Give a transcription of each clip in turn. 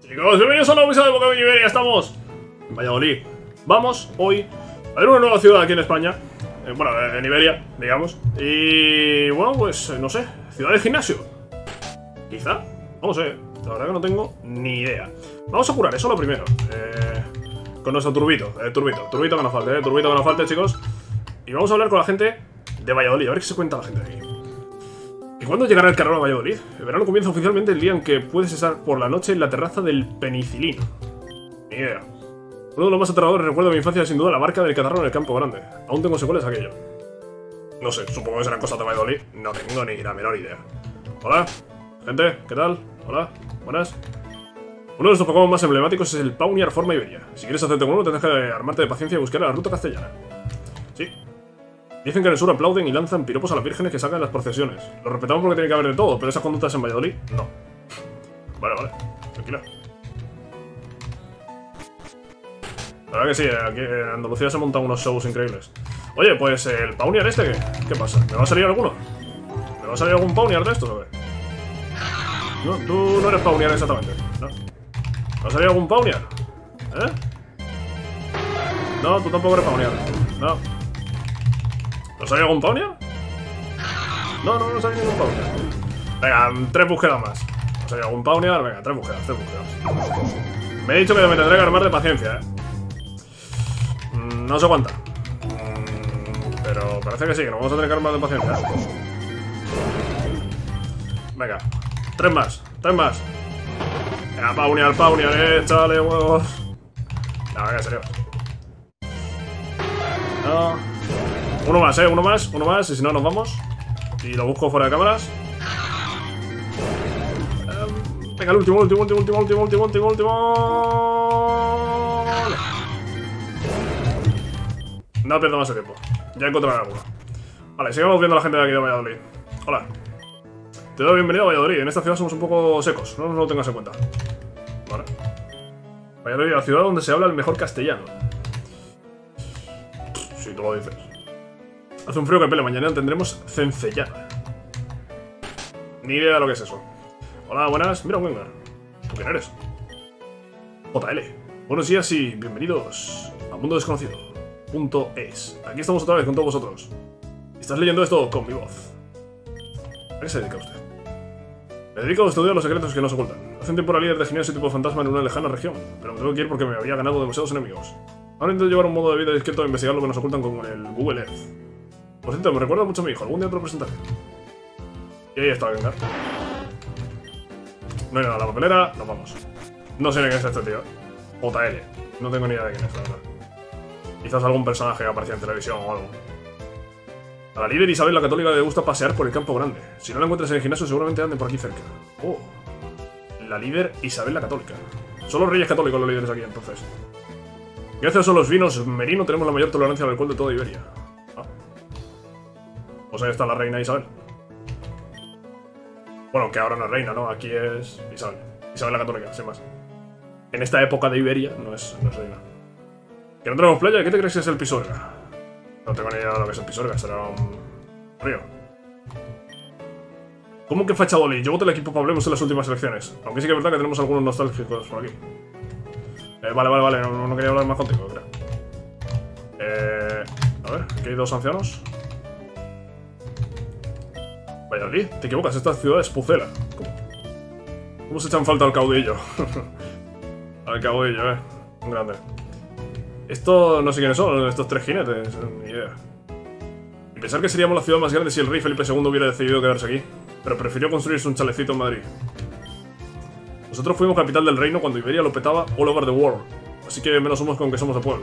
Chicos, bienvenidos a una nueva episodio de Pokémon Iberia. Estamos en Valladolid. Vamos hoy a ver una nueva ciudad aquí en España. Bueno, en Iberia, digamos. Y bueno, pues no sé, ciudad de gimnasio. Quizá, no sé, la verdad que no tengo ni idea. Vamos a curar eso lo primero. Con nuestro turbito, turbito que nos falte, turbito que nos falte, chicos. Y vamos a hablar con la gente de Valladolid, a ver qué se cuenta la gente de aquí. ¿Y cuándo llegará el carnaval a Valladolid? El verano comienza oficialmente el día en que puedes estar por la noche en la terraza del Penicilino. Ni idea. Uno de los más aterradores recuerdos de mi infancia es sin duda la marca del catarro en el Campo Grande. Aún tengo secuelas de aquello. No sé, supongo que serán cosas de Valladolid. No tengo ni la menor idea. Hola, gente, ¿qué tal? Hola, buenas. Uno de nuestros Pokémon más emblemáticos es el Pawniard forma Iberia. Si quieres hacerte con uno, tendrás que armarte de paciencia y buscar la ruta castellana. Sí. Dicen que en el sur aplauden y lanzan piropos a las vírgenes que sacan en las procesiones. Lo respetamos porque tiene que haber de todo, pero esas conductas en Valladolid, no. Vale, tranquila. La verdad que sí, aquí en Andalucía se montan unos shows increíbles. Oye, pues el Pawniard este, ¿qué pasa? ¿Me va a salir alguno? ¿Me va a salir algún Pawniard de estos o qué? No, tú no eres Pawniard exactamente, ¿no? ¿Me va a salir algún Pawniard? ¿Eh? No, tú tampoco eres Pawniard. No. ¿No salió algún Pawniard? No salió ningún Pawniard. Venga, 3 búsquedas más. ¿No salió algún Pawniard? Venga, 3 búsquedas. Me he dicho que me tendré que armar de paciencia, no sé cuánta. Pero parece que sí, que nos vamos a tener que armar de paciencia. Venga, 3 más. Venga, Pawniard, échale huevos. No, venga, en serio. No. Uno más, uno más, y si no nos vamos. Y lo busco fuera de cámaras. Venga, el último. No pierdo más el tiempo. Ya encontraré alguno. Vale, sigamos viendo a la gente de aquí de Valladolid. Hola. Te doy bienvenido a Valladolid. En esta ciudad somos un poco secos, no lo tengas en cuenta. Vale. Valladolid, la ciudad donde se habla el mejor castellano. Si tú lo dices. Hace un frío que pele, mañana tendremos cencellana. Ni idea de lo que es eso. Hola, buenas. Mira, Wengar. ¿Tú quién eres? JL. Buenos días y bienvenidos a Mundo Desconocido. .es. Aquí estamos otra vez con todos vosotros. Estás leyendo esto con mi voz. ¿A qué se dedica usted? Me dedico a estudiar los secretos que nos ocultan. Hace un tiempo era líder de gimnasio tipo fantasma en una lejana región, pero me tuve que ir porque me había ganado demasiados enemigos. Ahora intento llevar un modo de vida discreto e investigar lo que nos ocultan con el Google Earth. Por cierto, me recuerda mucho a mi hijo. Algún día te lo presentaré. Y ahí está, venga. No hay nada en la papelera, nos vamos. No sé ni quién es este tío. JL. No tengo ni idea de quién es, la verdad. Quizás algún personaje que aparecía en televisión o algo. A la líder Isabel la Católica le gusta pasear por el Campo Grande. Si no la encuentras en el gimnasio, seguramente ande por aquí cerca. Oh. La líder Isabel la Católica. Son los reyes católicos los líderes aquí, entonces. Gracias a los vinos Merino tenemos la mayor tolerancia al alcohol de toda Iberia. Pues ahí está la reina Isabel. Bueno, que ahora no es reina, ¿no? Aquí es Isabel. Isabel la Católica, sin más. En esta época de Iberia no es reina. ¿Que no tenemos playa? ¿Qué te crees que es el Pisuerga? No tengo ni idea de lo que es el Pisuerga, será un río. ¿Cómo que Valladolid? Yo voté el equipo Pablemos en las últimas elecciones. Aunque sí que es verdad que tenemos algunos nostálgicos por aquí. Vale, no quería hablar más contigo, creo. A ver, aquí hay 2 ancianos. Valladolid, te equivocas, esta ciudad es Pucela. ¿Cómo se echan falta al caudillo? Al caudillo, un grande. Esto no sé quiénes son, estos 3 jinetes, ni idea. Y pensar que seríamos la ciudad más grande si el rey Felipe II hubiera decidido quedarse aquí, pero prefirió construirse un chalecito en Madrid. Nosotros fuimos capital del reino cuando Iberia lo petaba all over the world, así que menos somos con que somos de pueblo.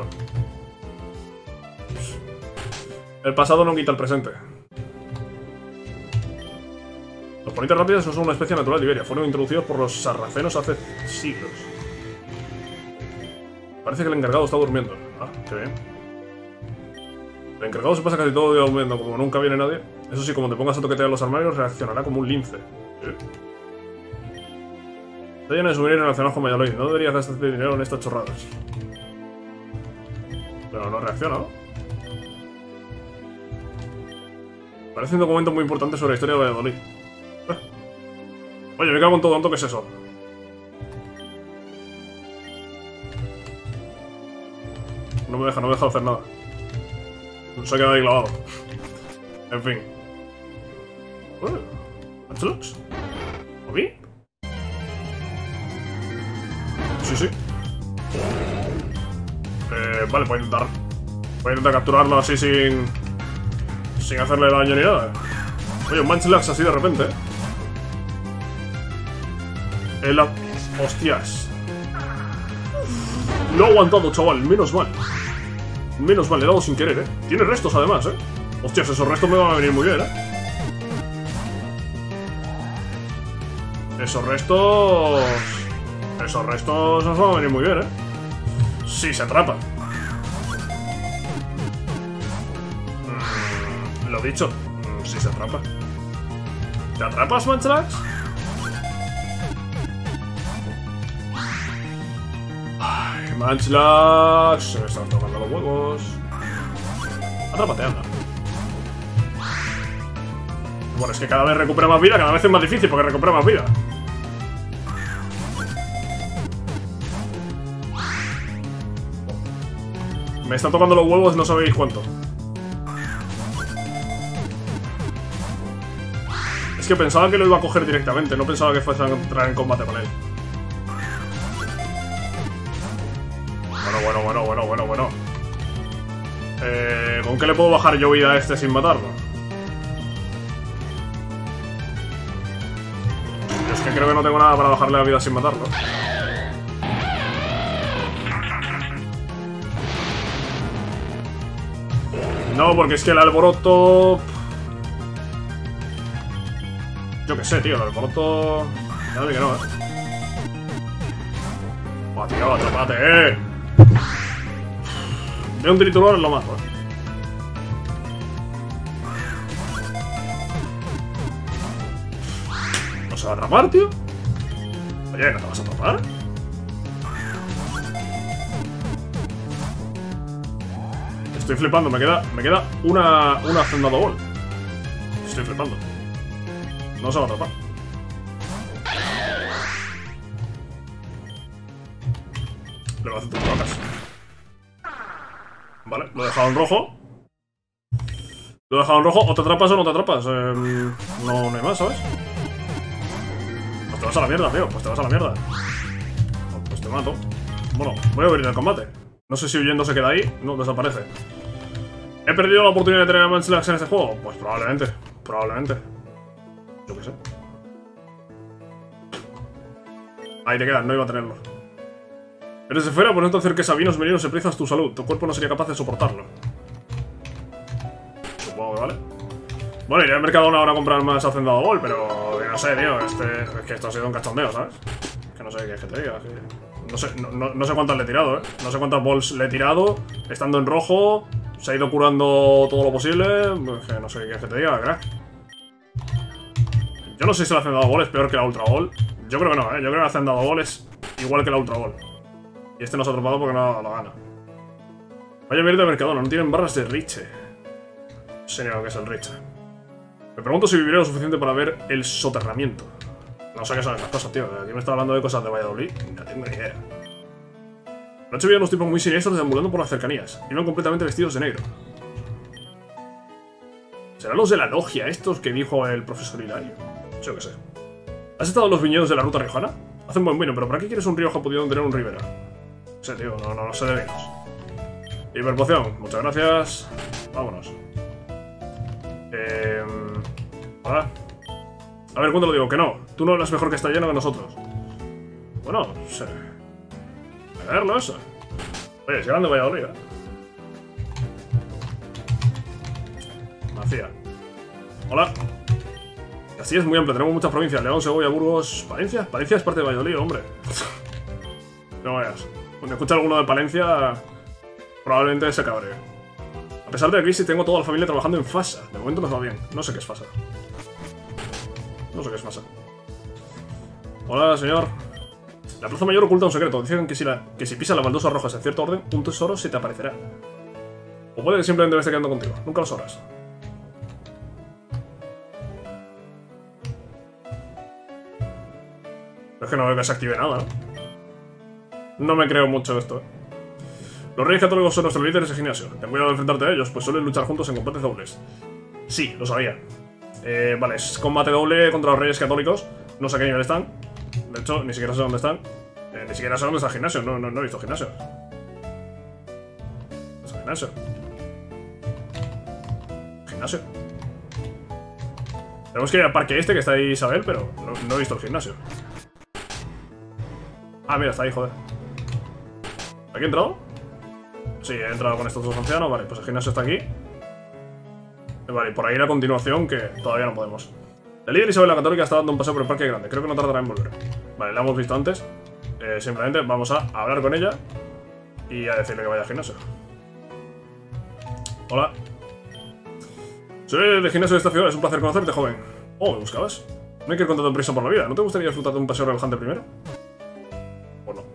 El pasado no quita el presente. Los ponitas rápidas no son una especie natural de Iberia, fueron introducidos por los sarracenos hace siglos. Parece que el encargado está durmiendo. Ah, qué bien. El encargado se pasa casi todo el día durmiendo, como nunca viene nadie. Eso sí, como te pongas a toquetear los armarios, reaccionará como un lince. Está lleno de souvenirs relacionados con Valladolid. No deberías gastarte dinero en estas chorradas. Pero no reacciona, ¿no? Parece un documento muy importante sobre la historia de Valladolid. Oye, me cago en todo, ¿qué es eso? No me deja hacer nada. Se ha quedado ahí clavado. En fin. ¿Matchlocks? ¿A mí? Sí. Vale, voy a intentar capturarlo así sin hacerle daño ni nada. Oye, un Munchlax así de repente. Hostias. Lo ha aguantado, chaval, menos mal. Menos mal, le he dado sin querer, Tiene restos además, Hostias, esos restos me van a venir muy bien, Esos restos nos van a venir muy bien, Si se atrapan. Lo dicho, si se atrapa. ¿Te atrapas, Munchlax? Ay, Munchlax, se me están tocando los huevos. Atrápate, anda. Bueno, es que cada vez recupera más vida, cada vez es más difícil porque recupera más vida. Me está tocando los huevos, no sabéis cuánto. Es que pensaba que lo iba a coger directamente, no pensaba que fuese a entrar en combate con él. Bueno. ¿Con qué le puedo bajar yo vida a este sin matarlo? Yo es que creo que no tengo nada para bajarle la vida sin matarlo. No, porque es que el alboroto... Yo qué sé, tío, el alboroto... Ya ve que no, Va, tío, atrápate, De un triturador lo mato, ¿No se va a atrapar, tío? Oye, ¿no te vas a atrapar? Estoy flipando, me queda una Hacendado Ball. Estoy flipando. No se va a atrapar. Le va a hacer tus placas. Vale, lo he dejado en rojo. Lo he dejado en rojo. O te atrapas o no te atrapas. No hay más, ¿sabes? Pues te vas a la mierda, tío. Pues te vas a la mierda. Pues te mato. Bueno, voy a abrir el combate. No sé si huyendo se queda ahí. No, desaparece. ¿He perdido la oportunidad de tener a Munchlax en este juego? Pues probablemente. Probablemente. Yo qué sé. Ahí te quedas, no iba a tenerlo. Eres de fuera, por no te acerques a vinos merinos y prizas tu salud. Tu cuerpo no sería capaz de soportarlo. Supongo que vale. Bueno, iré al Mercadona ahora a comprar más Hacendado Ball, pero no sé, tío. Es que esto ha sido un cachondeo, ¿sabes? Que no sé qué es que te diga. No sé cuántas le he tirado, No sé cuántas balls le he tirado. Estando en rojo, se ha ido curando todo lo posible. Que no sé qué quieres que te diga, crack. Yo no sé si el Hacendado Ball es peor que la Ultra Ball. Yo creo que no, Yo creo que el Hacendado Ball es igual que la Ultra Ball. Y este no se ha atrapado porque no lo gana. Vaya mierda de Mercadona, no tienen barras de Riche. No sé ni lo que es el Riche. Me pregunto si viviré lo suficiente para ver el soterramiento. No sé qué son esas cosas, tío. Aquí me está hablando de cosas de Valladolid. No tengo ni idea. Anoche vi a unos tipos muy siniestros deambulando por las cercanías. Iban completamente vestidos de negro. ¿Serán los de la logia estos que dijo el profesor Hilario? Yo qué sé. ¿Has estado en los viñedos de la ruta riojana? Hacen buen vino, pero ¿para qué quieres un Rioja pudiendo tener un Ribera? No sé, tío, no sé de vinos. Hiperpoción, muchas gracias. Vámonos. Hola. A ver, ¿cuándo lo digo? Que no. Tú no hablas mejor que está lleno que nosotros. Bueno, no sé. A verlo eso. Oye, si grande Valladolid, Macía. Hola. Castilla es muy amplia, tenemos muchas provincias. León, Segovia, Burgos... ¿Palencia? Palencia es parte de Valladolid, hombre. No vayas. Cuando escuche alguno de Palencia, probablemente se cabree. A pesar de la crisis, tengo toda la familia trabajando en FASA. De momento nos va bien. No sé qué es FASA. No sé qué es FASA. Hola, señor. La plaza mayor oculta un secreto. Dicen que si pisas las baldosas rojas en cierto orden, un tesoro se te aparecerá. O puede que simplemente me esté quedando contigo. Nunca lo sabrás. Es que no veo que se active nada, ¿no? No me creo mucho esto, Los Reyes Católicos son nuestros líderes de gimnasio. Ten cuidado de enfrentarte a ellos, pues suelen luchar juntos en combates dobles. Sí, lo sabía. Vale, es combate doble contra los Reyes Católicos. No sé a qué nivel están. De hecho, ni siquiera sé dónde están. Ni siquiera sé dónde está el gimnasio. No he visto gimnasio. ¿Dónde está el gimnasio? ¿Gimnasio? Tenemos que ir al parque este que está ahí Isabel, pero no he visto el gimnasio. Ah, mira, está ahí, joder. ¿Aquí he entrado? Sí, he entrado con estos dos ancianos. Vale, pues el gimnasio está aquí. Vale, y por ahí a continuación, que todavía no podemos. El líder Isabel la Católica está dando un paseo por el parque grande. Creo que no tardará en volver. Vale, la hemos visto antes. Simplemente vamos a hablar con ella y a decirle que vaya al gimnasio. Hola. Soy del gimnasio de esta ciudad. Es un placer conocerte, joven. Oh, ¿me buscabas? No hay que ir con tanto prisa por la vida. ¿No te gustaría disfrutar de un paseo relajante primero? ¿O no?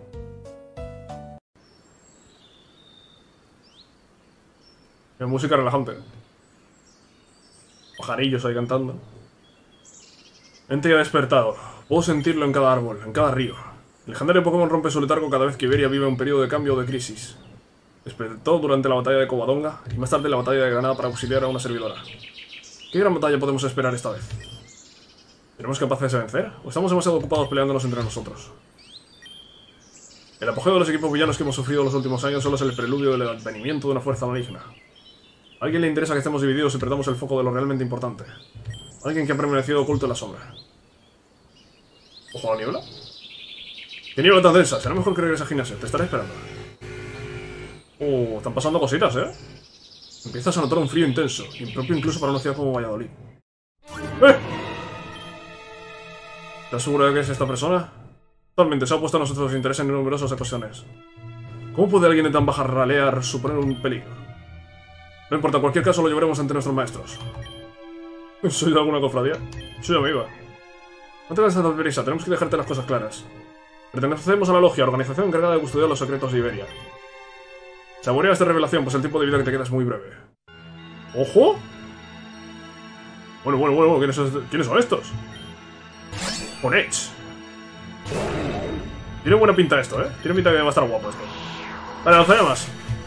Es música relajante. Pajarillos ahí cantando. Mente ya despertado. Puedo sentirlo en cada árbol, en cada río. El legendario Pokémon rompe su letargo cada vez que Iberia vive un periodo de cambio o de crisis. Despertó durante la batalla de Covadonga y más tarde la batalla de Granada para auxiliar a una servidora. ¿Qué gran batalla podemos esperar esta vez? ¿Tenemos capaces de vencer? ¿O estamos demasiado ocupados peleándonos entre nosotros? El apogeo de los equipos villanos que hemos sufrido en los últimos años solo es el preludio del advenimiento de una fuerza maligna. ¿A alguien le interesa que estemos divididos y perdamos el foco de lo realmente importante? Alguien que ha permanecido oculto en la sombra. ¿Ojo a la niebla? ¿Qué niebla tan densa? Será mejor que regrese al gimnasio. Te estaré esperando. Están pasando cositas, ¿eh? Empiezas a notar un frío intenso, impropio incluso para una ciudad como Valladolid. ¿Estás seguro de que es esta persona? Totalmente, se ha opuesto a nuestros intereses en numerosas ocasiones. ¿Cómo puede alguien de tan baja ralea suponer un peligro? No importa, en cualquier caso lo llevaremos ante nuestros maestros. ¿Soy de alguna cofradía? Soy amiga. No tengas tanta prisa, tenemos que dejarte las cosas claras. Pertenecemos a la Logia, organización encargada de custodiar los secretos de Iberia. Saborea esta revelación, pues el tiempo de vida que te queda es muy breve. ¡Ojo! Bueno, ¿quiénes son estos? Ponech. Tiene buena pinta esto, ¿eh? Tiene pinta que va a estar guapo esto. Vale, lanzallamas.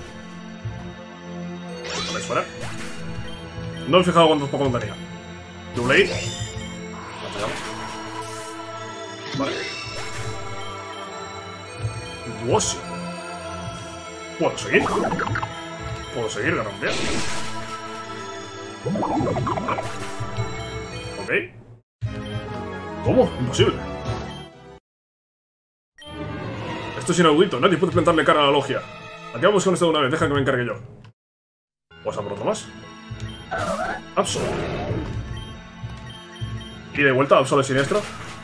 Vale, fuera. No me he fijado cuántos Pokémon tenía. Doublade. Lanzallamas. Vale. Duosi. ¿Puedo seguir? ¿Puedo seguir, Garrompia? Vale. Ok. ¿Cómo? Imposible. Esto es inaudito. Nadie puede plantarle cara a la Logia. Acabamos con esto de una vez. Deja que me encargue yo. ¿Vas a por otro más? Absol. Y de vuelta, Absol es siniestro.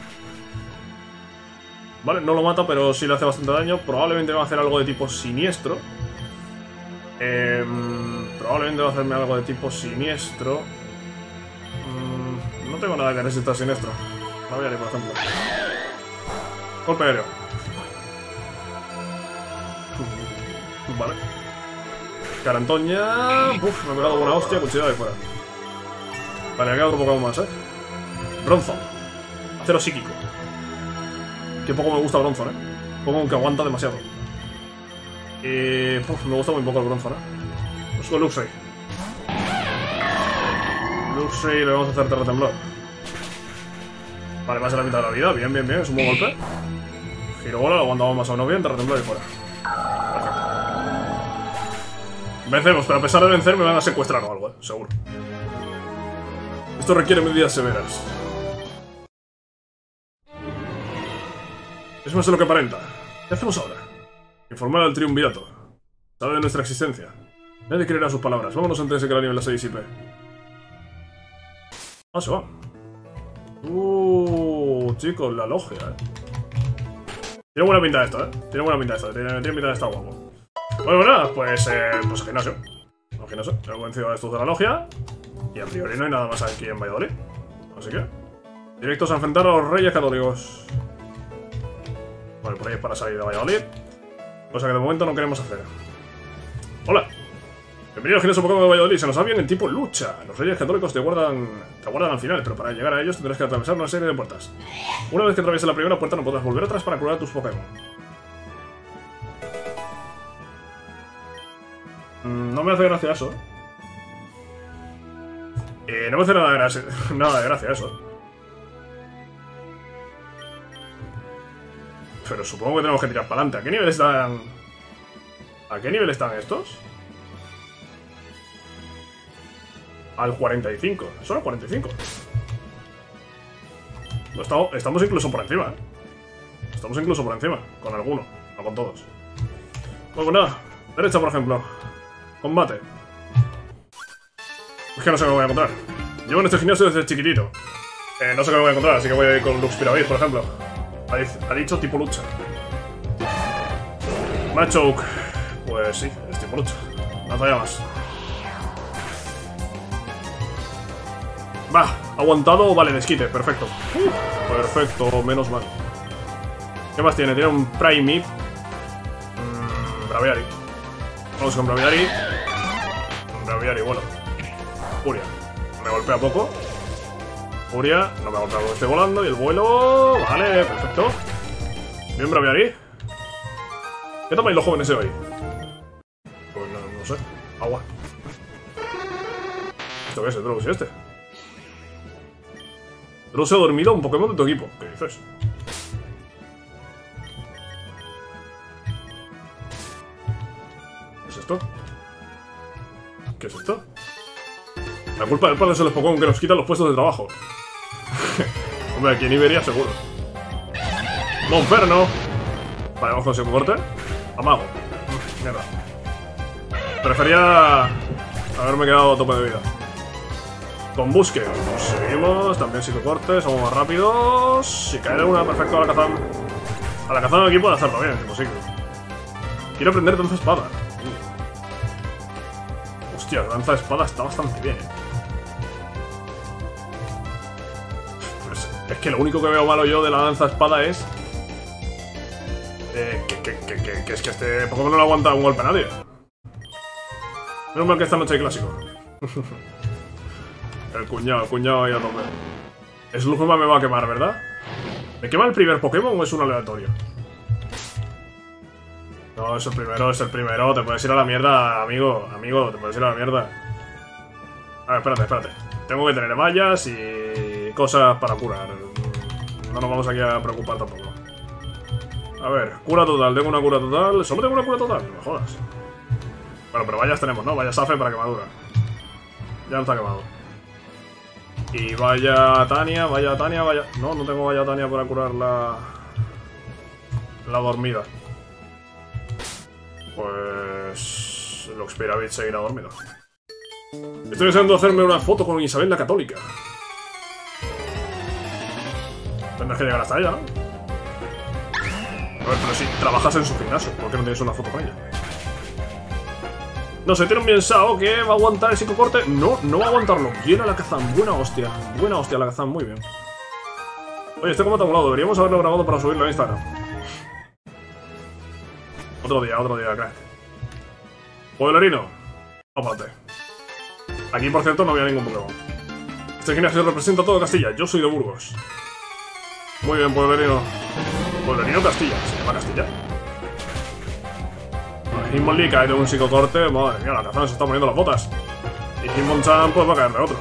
Vale, no lo mata, pero sí le hace bastante daño. Probablemente va a hacer algo de tipo siniestro. Probablemente va a hacerme algo de tipo siniestro. No tengo nada que resistir siniestro. No voy a ir, por ejemplo. Golpe aéreo. Vale. Carantoña. Uf, me he pegado una hostia, cuchillada de fuera. Vale, me queda otro Pokémon más, Bronzong. Acero psíquico. Que poco me gusta el Bronzong, Pokémon que aguanta demasiado. Me gusta muy poco el Bronzong, Pues con Luxray. Luxray le vamos a hacer Terra Temblor. Vale, va a ser la mitad de la vida. Bien, es un buen golpe. Girobola, lo aguantamos más o menos bien. Terra Temblor y fuera. Perfecto. Vencemos, pero a pesar de vencer me van a secuestrar o algo, seguro. Esto requiere medidas severas. Es más de lo que aparenta. ¿Qué hacemos ahora? Informar al triunvirato. Sabe de nuestra existencia. Nadie creerá sus palabras. Vámonos antes de que la niebla se disipe. Ah, se va. Chicos, la Logia, Tiene buena pinta esto, Tiene buena pinta esto. Tiene pinta de estar guapo. Bueno, nada, pues al gimnasio. Al gimnasio. He convencido a estos de la Logia. Y a priori no hay nada más aquí en Valladolid. Así que directos a enfrentar a los Reyes Católicos. Vale, por ahí es para salir de Valladolid. Cosa que de momento no queremos hacer. Hola. Bienvenido al gimnasio Pokémon de Valladolid. Se nos va bien en tipo lucha. Los Reyes Católicos te aguardan al final, pero para llegar a ellos tendrás que atravesar una serie de puertas. Una vez que atravieses la primera puerta no podrás volver atrás para curar a tus Pokémon. No me hace gracia eso. No me hace nada de gracia eso. Pero supongo que tenemos que tirar para adelante. ¿A qué nivel están? ¿A qué nivel están estos? Al 45. Solo al 45. Estamos incluso por encima, ¿eh? Estamos incluso por encima. Con alguno. No con todos. Pues nada. Derecha, por ejemplo. Combate. Es que no sé qué me voy a encontrar. Llevo en este gimnasio desde chiquitito. No sé qué me voy a encontrar, así que voy a ir con Lux Pyramid, por ejemplo. Ha dicho tipo lucha. Machoke. Pues sí, es tipo lucha. Lanzallamas. Va, aguantado, vale, desquite, perfecto. Perfecto, menos mal. ¿Qué más tiene? Tiene un Prime. Braviary. Vamos con Braviary. Braviary, bueno. Furia. Me golpea poco. Furia, no me ha golpeado, estoy volando. Y el vuelo. Vale, perfecto. Bien, Braviary. ¿Qué tomáis los jóvenes de hoy? Pues no sé. Agua. ¿Esto qué es el Drows este? Drows se ha dormido un Pokémon de tu equipo. ¿Qué dices? ¿Qué es esto? ¿Qué es esto? La culpa del padre son los Pokémon que nos quitan los puestos de trabajo. Hombre, aquí en Iberia seguro. Monferno. Vale, vamos con psicocorte. Amago. Mierda. Prefería haberme quedado a tope de vida. Con busque. Seguimos. También psicocorte. Somos más rápidos. Si cae de una, perfecto. A la Kazan. A la Kazan aquí puede hacerlo bien, tipo sí. Quiero aprender danza espada. Hostia, danza espada está bastante bien. Pues es que lo único que veo malo yo de la danza espada es que es que este Pokémon no le aguanta un golpe a nadie. Menos mal que esta noche hay clásico. El cuñado ahí a tope. Slugma me va a quemar, ¿verdad? ¿Me quema el primer Pokémon o es un aleatorio? No, es el primero. Te puedes ir a la mierda, amigo. Te puedes ir a la mierda. A ver, espérate. Tengo que tener vallas y cosas para curar. No nos vamos aquí a preocupar tampoco. A ver, cura total. Tengo una cura total. ¿Solo tengo una cura total? No me jodas. Bueno, pero vallas tenemos, ¿no? Vallas Afe para quemadura. Ya no está quemado. Y vaya Tania. No, no tengo vaya Tania para curar la dormida. Pues... Lux Pyramid seguirá dormido. Estoy deseando hacerme una foto con Isabel la Católica. Tendrás que llegar hasta ella, ¿no? A ver, pero si trabajas en su gimnasio, ¿por qué no tienes una foto con ella? No sé, tiene un bien Sao que va a aguantar el psicocorte. No va a aguantarlo. Bien a la Kazan, buena hostia la Kazan, muy bien. Oye, este combate acumulado, deberíamos haberlo grabado para subirlo a Instagram. Otro día, crack. Pueblerino. Vamos para adelante. Aquí, por cierto, no había ningún Pokémon. Este gimnasio representa todo Castilla. Yo soy de Burgos. Muy bien, Pueblerino. Pueblerino Castilla. ¿Se llama Castilla? Hitmonlee cae de un psicocorte. Madre mía, la Kazan se está poniendo las botas. Y Hitmonchan pues va a caer de otro.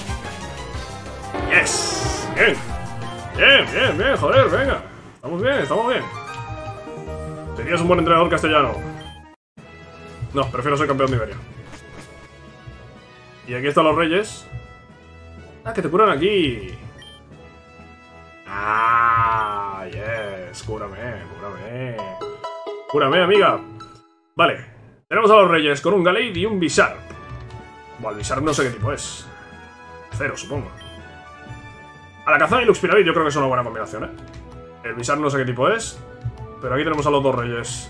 ¡Yes! Bien, joder, venga. Estamos bien. Serías un buen entrenador castellano. No, prefiero ser campeón de Iberia. Y aquí están los reyes. Ah, que te curan aquí. Ah, yes. Cúrame, amiga. Vale. Tenemos a los reyes con un Gallade y un Bisharp. Bueno, el Bisharp no sé qué tipo es. Cero, supongo. A la Kazan y Lux Pyramid yo creo que es una buena combinación, ¿eh? El Bisharp no sé qué tipo es. Pero aquí tenemos a los dos reyes.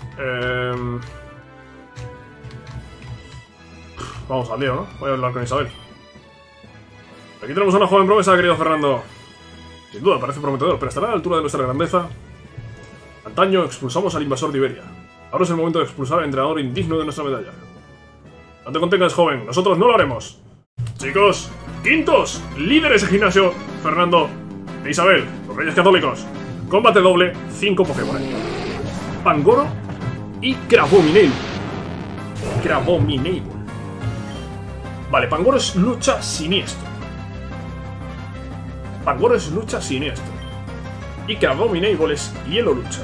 Vamos al lío, ¿no? Voy a hablar con Isabel. Aquí tenemos a una joven promesa, querido Fernando. Sin duda, parece prometedor, pero estará a la altura de nuestra grandeza. Antaño expulsamos al invasor de Iberia. Ahora es el momento de expulsar al entrenador indigno de nuestra medalla. No te contengas, joven. Nosotros no lo haremos. Chicos, quintos, líderes de gimnasio, Fernando e Isabel, los reyes católicos. Combate doble, 5 Pokémon. Pangoro y Crabominate. Crabominable. Vale, Pangoro es lucha siniestro. Pangoro es lucha siniestro. Y Crabominable es hielo lucha.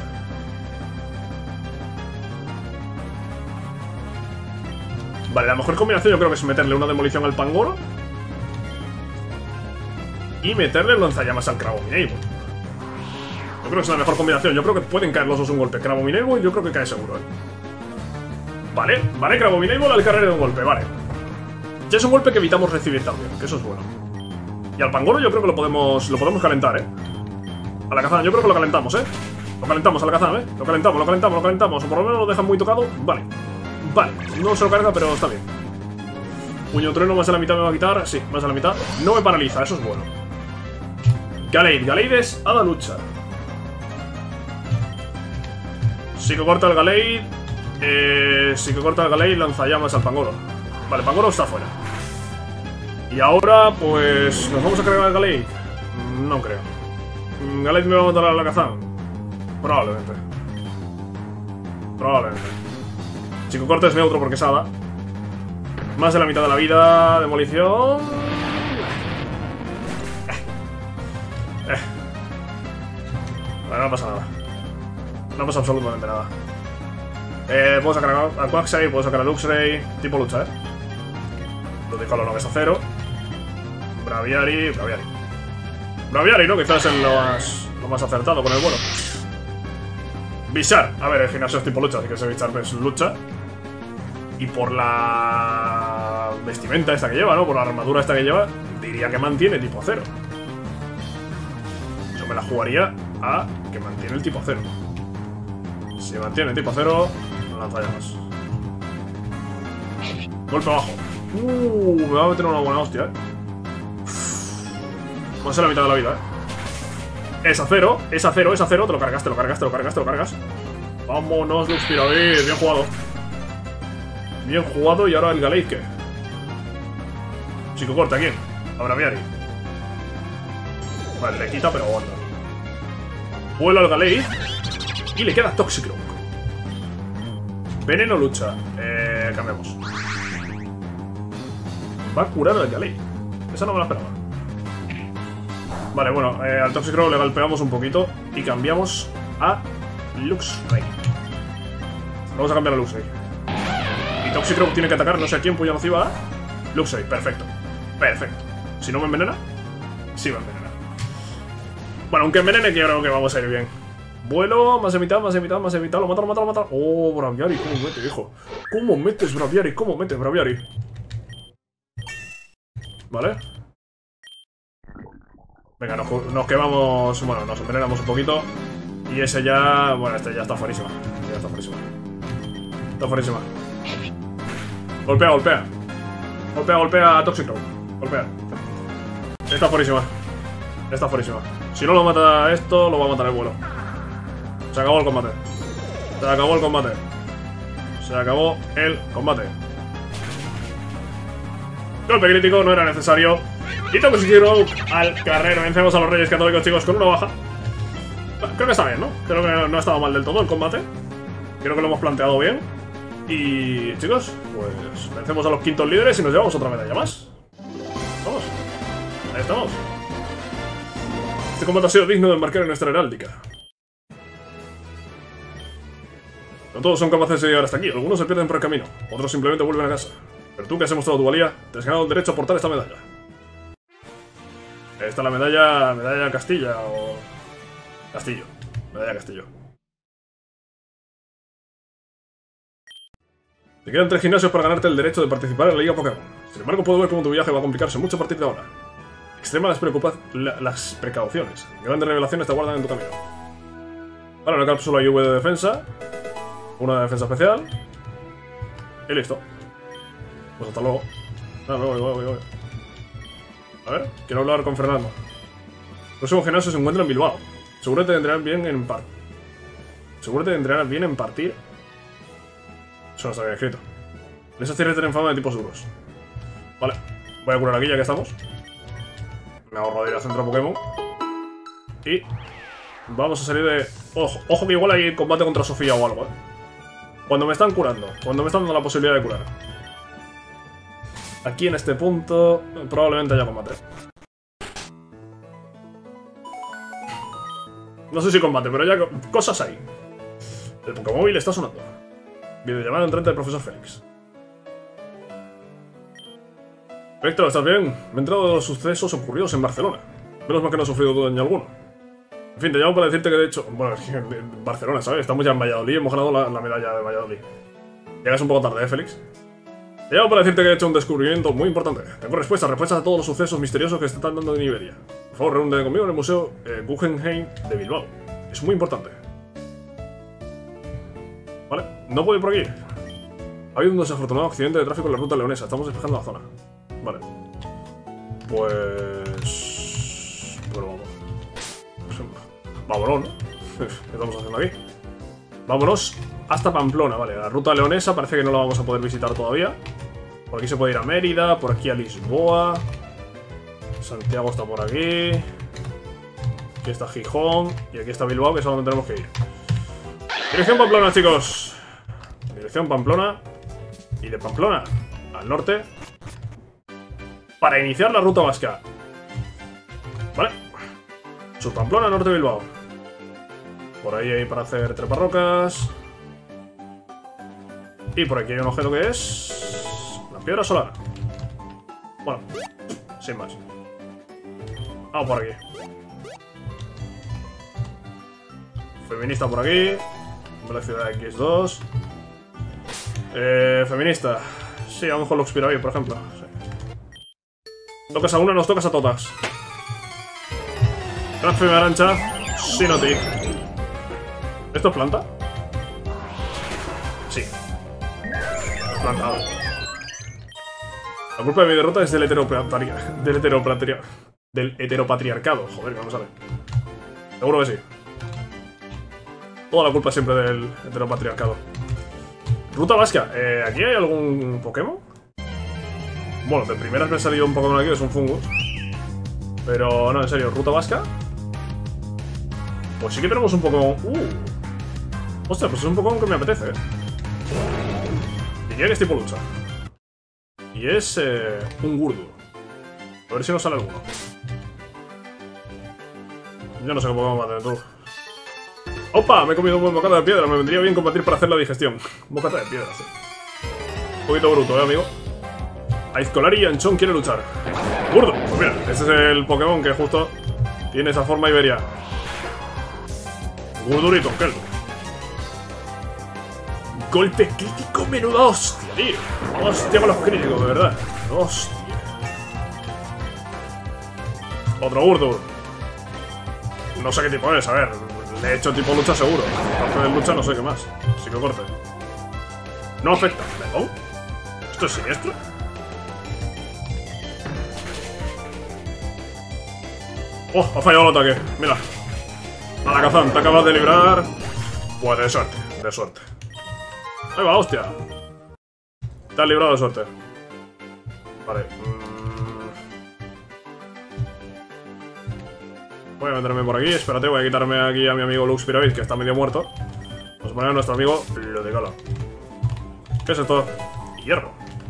Vale, la mejor combinación yo creo que es meterle una demolición al Pangoro y meterle el lanzallamas al Crabominable. Yo creo que es la mejor combinación. Yo creo que pueden caer los dos un golpe. Crabominable yo creo que cae seguro, Vale, vale, Crabominable al carrera de un golpe, vale. Ya es un golpe que evitamos recibir también, que eso es bueno. Y al Pangoro yo creo que lo podemos calentar, A la Kazan yo creo que lo calentamos, Lo calentamos a la Kazan, Lo calentamos. O por lo menos lo dejan muy tocado. Vale. Vale, no se lo carga, pero está bien. Puño trueno más a la mitad me va a quitar. Sí, más a la mitad. No me paraliza, eso es bueno. Gallade, Gallade es hada lucha. Sí que corta el Gallade. Sí que corta el Gallade, lanzallamas al Pangoro. Vale, Pangoro está fuera. Y ahora, pues... ¿nos vamos a cargar el Gallade? No creo. ¿Gallade me va a matar a la Kazan? Probablemente. Psicocorte es neutro porque es hada. Más de la mitad de la vida. Demolición. Vale, no pasa nada. No pasa absolutamente nada. Puedo sacar a Quagsire, puedo sacar a Luxray. Tipo lucha, Lo dijo lo que es acero. Braviary, ¿no? Quizás es lo más acertado con el vuelo. Bizarre. A ver, el gimnasio es tipo lucha, así que ese Bizarre es lucha. Y por la vestimenta esta que lleva, ¿no? Por la armadura esta que lleva, diría que mantiene tipo acero. Yo me la jugaría a que mantiene el tipo acero. Si mantiene el tipo acero, lanzallamas. Golpe abajo. Me va a meter una buena hostia, Más a la mitad de la vida, Es acero, te lo cargas. Vámonos, Luxray, bien jugado. Bien jugado, y ahora el Gallade, ¿qué? Chico corta, ¿a quién? A Braviary. Vale, le quita, pero aguanta. Vuelo al Gallade y le queda Toxicroak. Veneno lucha. Cambiamos. Va a curar al Gallade. Esa no me la esperaba. Vale, bueno, al Toxicroak le golpeamos un poquito y cambiamos a Luxray. Vamos a cambiar a Luxray. Y Toxicroak tiene que atacar, no sé a quién, puya nociva. Luxray, perfecto. Si no me envenena, sí me envenena. Bueno, aunque envenene, que creo que vamos a ir bien. Vuelo, más de mitad. Lo mata. Oh, Braviary, ¿cómo mete, hijo? ¿Cómo metes, Braviary? Vale. Venga, nos quemamos. Bueno, nos envenenamos un poquito. Y ese ya... Bueno, este ya está fuerísima. Está fuerísima. Golpea a Toxicroak. Golpea. Está furísima. Si no lo mata esto, lo va a matar el vuelo. Se acabó el combate. Golpe crítico, no era necesario. Y Toxicroak al carrero. Vencemos a los Reyes Católicos, chicos, con una baja. Creo que está bien, ¿no? Creo que no ha estado mal del todo el combate. Creo que lo hemos planteado bien. Y, chicos, pues vencemos a los quintos líderes y nos llevamos otra medalla más. Vamos. Ahí estamos. Este combate ha sido digno de marcar en nuestra heráldica. No todos son capaces de llegar hasta aquí. Algunos se pierden por el camino. Otros simplemente vuelven a casa. Pero tú, que has demostrado tu valía, te has ganado el derecho a portar esta medalla. Esta es la medalla Castilla o... Castillo. Medalla Castillo. Te quedan 3 gimnasios para ganarte el derecho de participar en la Liga Pokémon. Sin embargo, puedo ver cómo tu viaje va a complicarse mucho a partir de ahora. Extrema las precauciones. Grandes revelaciones te aguardan en tu camino. Vale, una cápsula IV de defensa. Una de defensa especial. Y listo. Pues hasta luego. Voy. A ver, quiero hablar con Fernando. El próximo gimnasio se encuentra en Bilbao. Seguro te tendrán bien en partir. Eso no está bien escrito. En esas tierras tienen fama de tipos duros. Vale, voy a curar aquí ya que estamos. Me ahorro de ir al centro Pokémon. Y vamos a salir de... Ojo que igual hay combate contra Sofía o algo, Cuando me están curando. Cuando me están dando la posibilidad de curar. Aquí en este punto probablemente haya combate. No sé si combate, pero ya cosas hay. El Pokémóvil está sonando. Videollamada entrante del profesor Félix. Héctor, ¿estás bien? Me he enterado de los sucesos ocurridos en Barcelona. Menos mal que no he sufrido daño alguno. En fin, te llamo para decirte que de hecho... Bueno, en Barcelona, ¿sabes? Estamos ya en Valladolid, hemos ganado la medalla de Valladolid. Llegas un poco tarde, ¿eh, Félix? Te llamo para decirte que he hecho un descubrimiento muy importante. Tengo respuestas a todos los sucesos misteriosos que se están dando en Iberia. Por favor, reúnete conmigo en el Museo Guggenheim de Bilbao. Es muy importante. Vale, no puedo ir por aquí. Ha habido un desafortunado accidente de tráfico en la ruta leonesa. Estamos despejando la zona. Vale. Pues... Bueno, vamos. Vámonos, ¿no? ¿Qué estamos haciendo aquí? Vámonos hasta Pamplona, vale. La ruta leonesa parece que no la vamos a poder visitar todavía. Por aquí se puede ir a Mérida, por aquí a Lisboa. Santiago está por aquí. Aquí está Gijón. Y aquí está Bilbao, que es a donde tenemos que ir. Dirección Pamplona, chicos. Dirección Pamplona. Y de Pamplona al norte. Para iniciar la ruta vasca. Vale. Sur Pamplona, norte Bilbao. Por ahí hay para hacer treparrocas. Y por aquí hay un objeto que es... la piedra solar. Bueno, sin más. Vamos por aquí. Feminista por aquí. Velocidad X2. Feminista. Sí, a lo mejor Lux Piravir, por ejemplo. Sí. Tocas a una, nos tocas a todas. Transfer Arancha. Sinoti. ¿Esto es planta? Sí. Es planta. La culpa de mi derrota es del heteropatriarcado. Joder, vamos a ver. Seguro que sí. Toda la culpa siempre del heteropatriarcado. Ruta vasca. ¿Aquí hay algún Pokémon? Bueno, de primeras me ha salido un Pokémon aquí, es un Fungus. Pero no, en serio, ¿ruta vasca? Pues sí que tenemos un Pokémon... Ostras, pues es un Pokémon que me apetece, Diría que es tipo lucha. Y es un Gurdur. A ver si nos sale alguno. Yo no sé qué Pokémon va a tener tú. ¡Opa! Me he comido un buen bocata de piedra. Me vendría bien combatir para hacer la digestión. Bocata de piedra, sí. Un poquito bruto, amigo. Aizkolari y Anchón quiere luchar. ¡Gurdur! Pues mira, ese es el Pokémon que justo tiene esa forma iberia. Gurdur y Tonkel. Golpe crítico, menuda hostia, tío. Hostia con los críticos, de verdad. Hostia. Otro Gurdur. No sé qué tipo es, a ver. Le he hecho tipo lucha seguro. Aparte de lucha no sé qué más. Así que corte. No afecta. ¿Perdón? ¿Esto es siniestro? ¡Oh! Ha fallado el ataque. Mira. Alakazam, te acabas de librar. Pues de suerte, de suerte. Ahí va, hostia. Te has librado de suerte. Vale. Voy a meterme por aquí. Espérate, voy a quitarme aquí a mi amigo Lux Piravir, que está medio muerto. Vamos a poner a nuestro amigo Ludicolo. ¿Qué es esto? Hierro.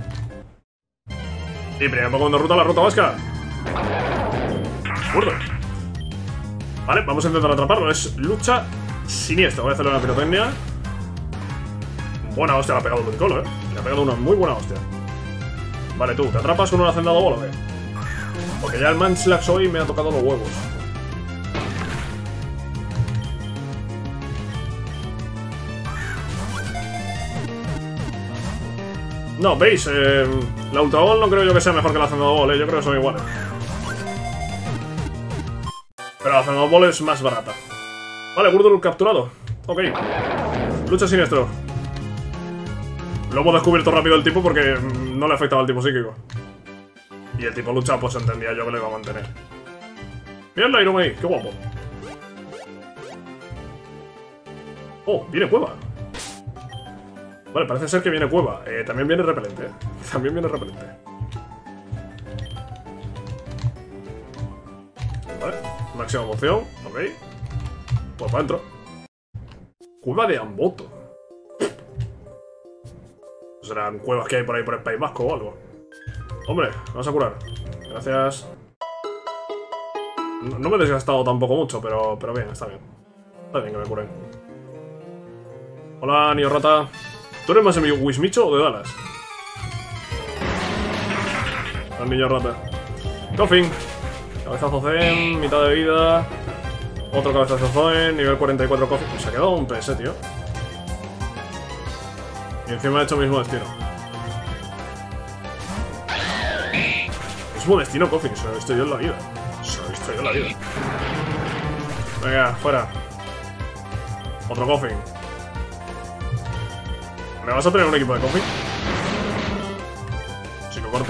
Y primer Pokémon de ruta, la ruta vasca. Burdo. Vale, vamos a intentar atraparlo. Es lucha siniestra. Voy a hacerle una pirotecnia. Buena hostia, le ha pegado Ludicolo, Le ha pegado una muy buena hostia. Vale, tú, ¿te atrapas con un hacendado bolo, qué? Porque ya el Munchlax hoy me ha tocado los huevos. No, veis, la Ultra Ball no creo yo que sea mejor que la Hacendado Ball, yo creo que son iguales. Pero la Hacendado Ball es más barata. Vale, Gurdur capturado. Ok. Lucha siniestro. Lo hemos descubierto rápido el tipo porque no le afectaba al tipo psíquico. Y el tipo lucha, pues entendía yo que le iba a mantener. Mira el Iron ahí, qué guapo. Oh, viene Cueva. Vale, parece ser que viene Cueva. También viene repelente. También viene repelente. Vale, máxima emoción. Ok. Pues para adentro. Cueva de Amboto. Serán cuevas que hay por ahí por el País Vasco o algo. Hombre, vamos a curar. Gracias. No me he desgastado tampoco mucho, pero bien, está bien. Está bien que me curen. Hola, Nio Rata. ¿Tú eres más de Wismicho o de Dallas? El niño rata. Coffin. Cabezazo Zen, mitad de vida. Otro cabezazo Zen, nivel 44 Coffin. Se ha quedado un PS, tío. Y encima ha hecho mismo destino. Mismo destino, Coffin. Se lo he visto yo en la vida. Se lo he visto yo en la vida. Venga, fuera. Otro Coffin. ¿Me vas a tener un equipo de Coffin? Corte.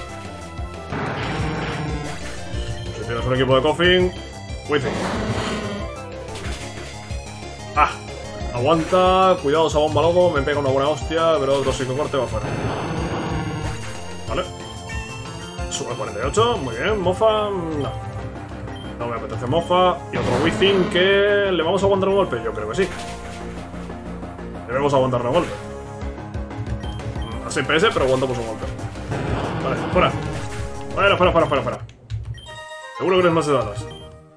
Si tienes un equipo de Coffin, Wizzing. Ah, aguanta. Cuidado esa bomba lobo. Me pega una buena hostia, pero otro psicocorte va fuera. Vale. Sube 48. Muy bien. Mofa. No. No me apetece Mofa. Y otro Wizzing que. ¿Le vamos a aguantar un golpe? Yo creo que sí. Debemos aguantarle un golpe. A 6 PS, pero aguantamos un golpe. Vale, fuera. Fuera. Seguro que eres más de Dallas.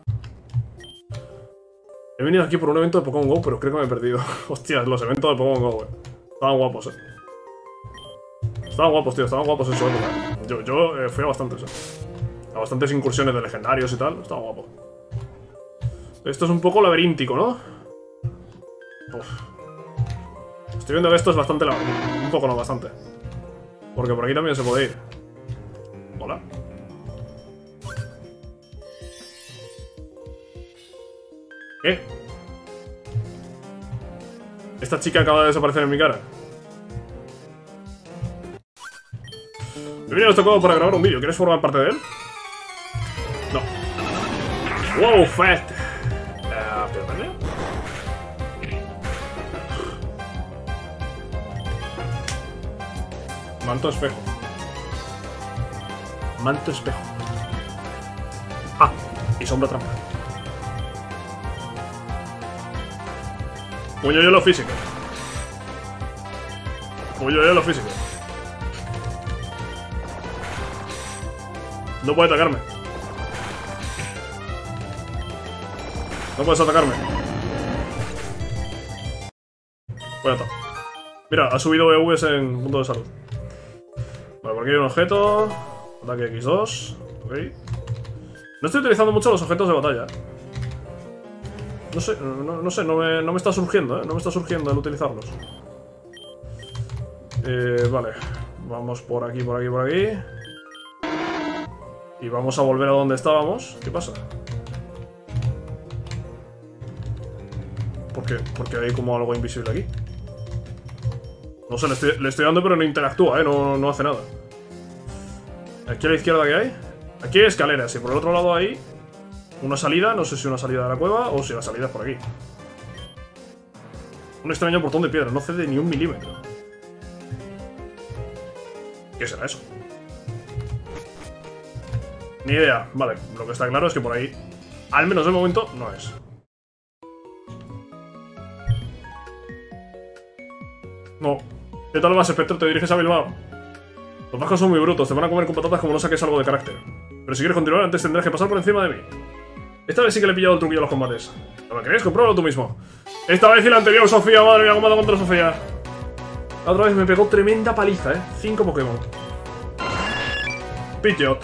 He venido aquí por un evento de Pokémon GO, pero creo que me he perdido. Hostias, los eventos de Pokémon GO, güey. Estaban guapos, Estaban guapos, tío. Estaban guapos en su época. Yo fui a bastantes, A bastantes incursiones de legendarios y tal. Estaba guapo. Esto es un poco laberíntico, ¿no? Uf. Estoy viendo que esto es bastante laberíntico. Un poco, no, bastante. Porque por aquí también se puede ir. Hola. ¿Qué? Esta chica acaba de desaparecer en mi cara. Me he venido a este juego para grabar un vídeo. ¿Quieres formar parte de él? No. Wow, fast. Espérate. Manto espejo. Manto espejo. Ah, y sombra trampa. Puño hielo físico. Puño hielo físico. No puede atacarme. No puedes atacarme. Bueno, está. Mira, ha subido EVs en punto de salud. Vale, por aquí hay un objeto. Ataque X2. Ok. No estoy utilizando mucho los objetos de batalla. No sé, no me está surgiendo, No me está surgiendo el utilizarlos. Vale. Vamos por aquí. Y vamos a volver a donde estábamos. ¿Qué pasa? Porque hay como algo invisible aquí. No sé, le estoy dando, pero no interactúa, no hace nada. Aquí a la izquierda, ¿qué hay? Aquí hay escaleras y por el otro lado hay una salida. No sé si una salida de la cueva o si la salida es por aquí. Un extraño portón de piedra, no cede ni un milímetro. ¿Qué será eso? Ni idea. Vale, lo que está claro es que por ahí, al menos de momento, no es. No. ¿Qué tal vas, Spectre? ¿Te diriges a Bilbao? Los vascos son muy brutos, te van a comer con patatas como no saques algo de carácter. Pero si quieres continuar, antes tendrás que pasar por encima de mí. Esta vez sí que le he pillado el truquillo a los combates. ¿No me crees? Compruébalo tú mismo. Esta vez y la anterior, Sofía, madre mía, cómo contra Sofía. La otra vez me pegó tremenda paliza, 5 Pokémon. Pidgeot.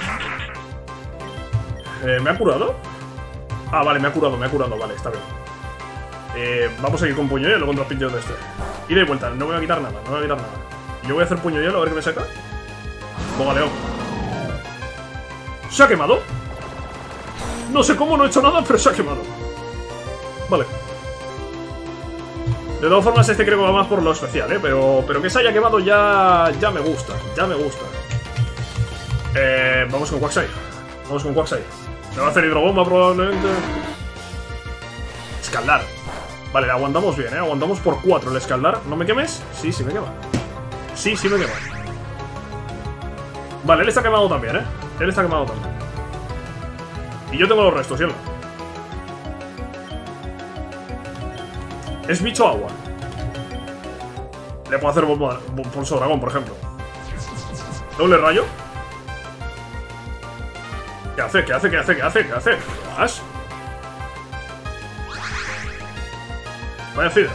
¿Me ha curado? Ah, vale, me ha curado, vale, está bien. Vamos a ir con puño hielo contra el Pidgeot de este. Ida y vuelta, no me voy a quitar nada, Yo voy a hacer puño hielo, a ver qué me saca. Boga León. ¿Se ha quemado? No sé cómo, no he hecho nada, pero se ha quemado. Vale. De todas formas, este creo que va más por lo especial, pero que se haya quemado ya me gusta, Vamos con Quagsire. Me va a hacer hidrobomba probablemente. Escaldar. Vale, le aguantamos bien, Aguantamos por 4 el escaldar. ¿No me quemes? Sí, me quema. Sí me quema. Vale, él está quemado también, Y yo tengo los restos, hielo. Es bicho agua. Le puedo hacer pulso dragón, por ejemplo. Doble rayo. ¿Qué hace? ¿Qué hace? ¿Qué hace? ¿Qué hace? ¿Qué hace? ¿Qué vas? Vaya fida.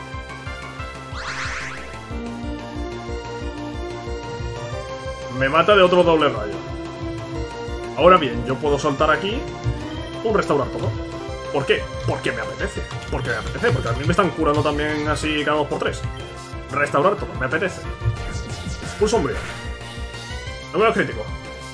Me mata de otro doble rayo. Ahora bien, yo puedo soltar aquí un restaurar todo. ¿Por qué? Porque me apetece. Porque me apetece, porque a mí me están curando también así cada 2x3. Restaurar todo, me apetece. Pulso sombrío. No me lo crítico.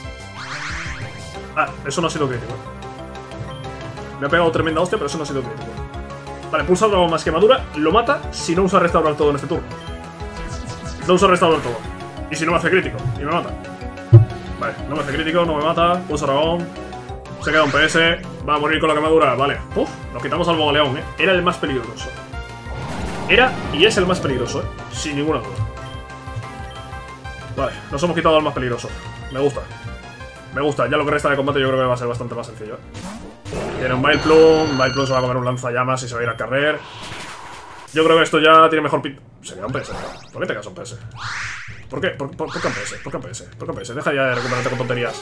Ah, eso no ha sido crítico. Me ha pegado tremenda hostia, pero eso no ha sido crítico. Vale, pulsa dragón más quemadura. Lo mata si no usa restaurar todo en este turno. No usa restaurar todo. Y si no me hace crítico, y me mata. Vale, no me hace crítico, no me mata. Pulsa dragón. Se queda un PS. Va a morir con la quemadura. Vale. Uf, nos quitamos al Bogaleón, Era el más peligroso. Era y es el más peligroso, sin ninguna duda. Vale, nos hemos quitado al más peligroso. Me gusta. Me gusta. Ya lo que resta de combate yo creo que va a ser bastante más sencillo, Tiene un Vileplume. Vileplume se va a comer un lanzallamas y se va a ir a carrer. Yo creo que esto ya tiene mejor pin. Sería un PS. ¿Por qué te caso un PS? ¿Por qué? ¿Por qué un PS? ¿Por qué un PS? ¿Por qué un PS? Deja ya de recuperarte con tonterías.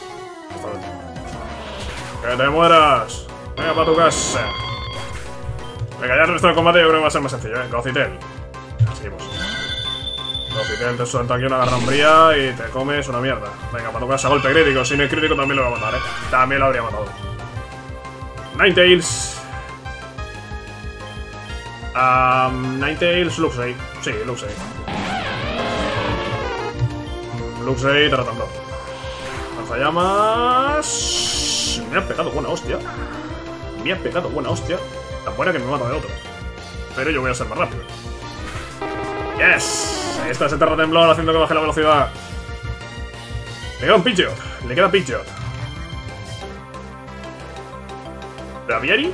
¡Que te mueras! Venga, para tu casa. Venga, ya el resto del combate yo creo que va a ser más sencillo, Gocitel. Seguimos. Gocitel te suelta aquí una garrambría y te comes una mierda. Venga, para tu casa, golpe crítico. Si no es crítico también lo va a matar, También lo habría matado. Ninetales. Ninetales, Luxray. Sí, Luxray. Luxray tratando. Lanzallamas. Me ha pegado buena hostia. Me ha pegado buena hostia. Tan buena que me mata de otro. Pero yo voy a ser más rápido. ¡Yes! Ahí está ese terra temblor haciendo que baje la velocidad. Le queda un Pidgeot. Le queda Pidgeot. ¿Braviary?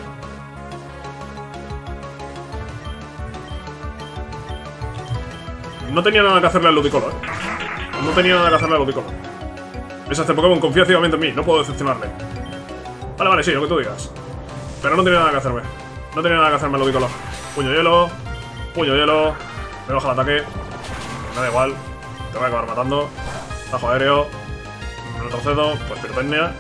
No tenía nada que hacerle al Ludicolo, No tenía nada que hacerle al Ludicolo. Es este Pokémon, confía ciegamente en mí. No puedo decepcionarle. Vale, vale, sí, lo que tú digas. Pero no tenía nada que hacerme. No tenía nada que hacerme al Ludicolo. Puño hielo. Puño hielo. Me baja el ataque. Me da igual. Te voy a acabar matando. Tajo aéreo. Retrocedo. Pues pirotecnia.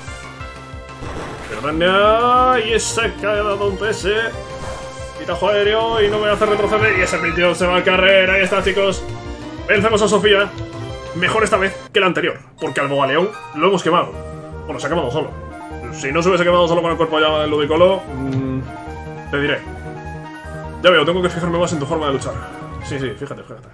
Pirotecnia. Y ese que ha dado un PS. Y tajo aéreo. Y no me voy a hacer retroceder. Y ese Pidgeot se va al carrer. Ahí está, chicos. Vencemos a Sofía. Mejor esta vez que la anterior. Porque al Bogaleón lo hemos quemado. Bueno, se ha quemado solo. Si no se hubiese quemado solo con el cuerpo llama del Ludicolo, te diré. Ya veo, tengo que fijarme más en tu forma de luchar. Sí, sí, fíjate, fíjate.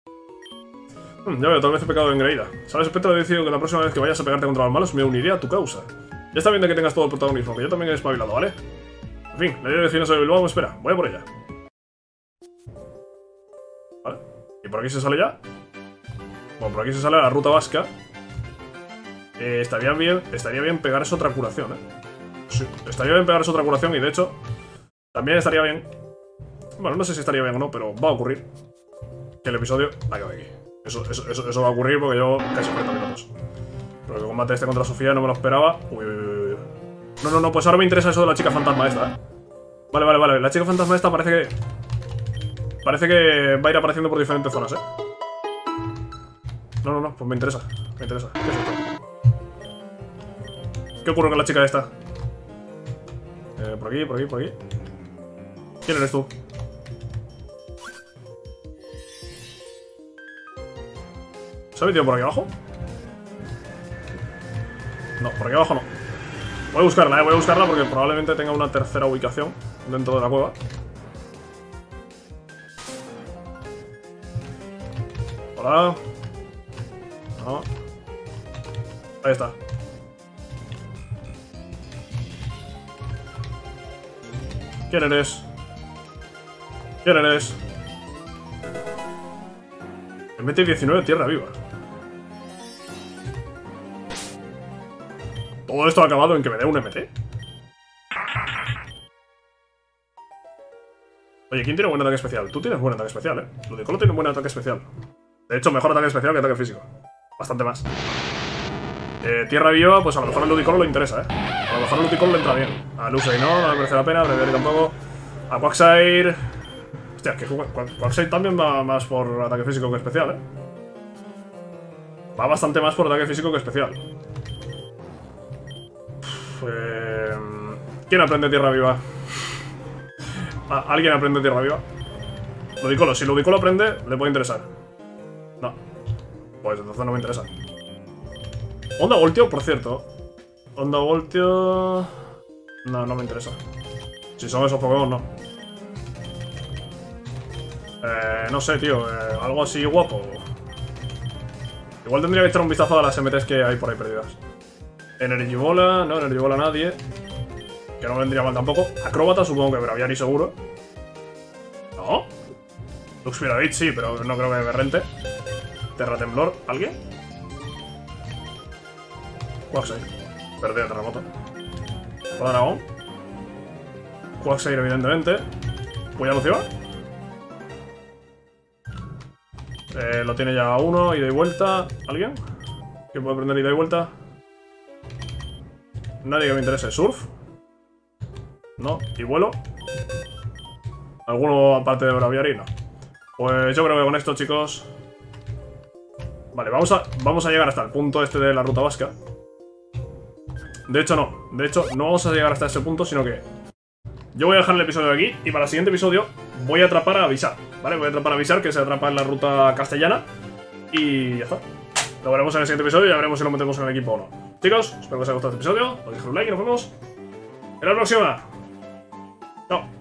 Ya veo, tal vez he pecado de engreída. ¿Sabes? Spectre, he decidido que la próxima vez que vayas a pegarte contra los malos me uniré a tu causa. Ya está bien de que tengas todo el protagonismo, que yo también he espabilado, ¿vale? En fin, la idea de Finas de Bilbao me espera. Voy a por ella. Vale. ¿Y por aquí se sale ya? Bueno, por aquí se sale a la ruta vasca. Estaría bien pegarse otra curación, Sí, estaría bien pegarse otra curación y de hecho también estaría bien. Bueno, no sé si estaría bien o no, pero va a ocurrir que el episodio acabe aquí. Eso va a ocurrir porque yo casi 40 minutos. Pero que combate este contra Sofía no me lo esperaba. Uy, uy, uy, uy. No, pues ahora me interesa eso de la chica fantasma esta, Vale. La chica fantasma esta parece que va a ir apareciendo por diferentes zonas, No, pues me interesa. ¿Qué es esto? ¿Qué ocurre con la chica esta? Por aquí. ¿Quién eres tú? ¿Se ha metido por aquí abajo? No, por aquí abajo no. Voy a buscarla, porque probablemente tenga una tercera ubicación dentro de la cueva. Hola. No. Ahí está. ¿Quién eres? MT 19 tierra viva. ¿Todo esto ha acabado en que me dé un MT? Oye, ¿quién tiene buen ataque especial? Tú tienes buen ataque especial, Ludicolo tiene un buen ataque especial. De hecho, mejor ataque especial que ataque físico. Bastante más. Tierra viva, pues a lo mejor al Ludicolo le interesa, A lo mejor al Ludicolo le entra bien. A Luxray no me merece la pena, a Braviary tampoco. A Quagsire. Hostia, que Quagsire también va más por ataque físico que especial, ¿eh? Va bastante más por ataque físico que especial. ¿Quién aprende Tierra Viva? ¿Alguien aprende Tierra Viva? Ludicolo, si Ludicolo aprende, le puede interesar. No. Pues entonces no me interesa. Onda Voltio, por cierto. Onda Voltio... No me interesa. Si son esos Pokémon, no. No sé, tío. Algo así guapo. Igual tendría que echar un vistazo a las MTs que hay por ahí perdidas. Energibola, no, Energibola nadie. Que no vendría mal tampoco. Acróbata, supongo que Braviary seguro. ¿No? Luxpiravit sí, pero no creo que me rente. Terratemblor, ¿alguien? Quagsire. Perdí el terremoto. Dragón. Quagsire, evidentemente. Voy a Luciva. Lo tiene ya uno, ida y vuelta. ¿Alguien? ¿Quién puede aprender ida y vuelta? Nadie que me interese. ¿Surf? No. ¿Y vuelo? ¿Alguno aparte de Braviary? No. Pues yo creo que con esto, chicos... Vale, vamos a llegar hasta el punto este de la ruta vasca. De hecho, no. De hecho, no vamos a llegar hasta ese punto, sino que... Yo voy a dejar el episodio aquí y para el siguiente episodio voy a atrapar a Visar, ¿vale? Voy a atrapar a Visar, que se atrapa en la ruta castellana. Y ya está. Lo veremos en el siguiente episodio y ya veremos si lo metemos en el equipo o no. Chicos, espero que os haya gustado este episodio. Os dejo un like y nos vemos en la próxima. Chao.